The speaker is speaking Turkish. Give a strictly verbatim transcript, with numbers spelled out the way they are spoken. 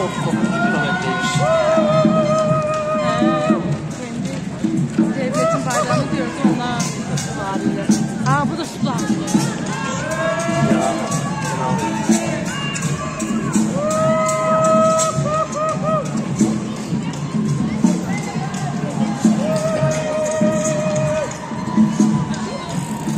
otuz dokuz kilometreymiş. Kendi devletin bayrağını diyoruz onlar haliyle. Ha bu da sultanmış.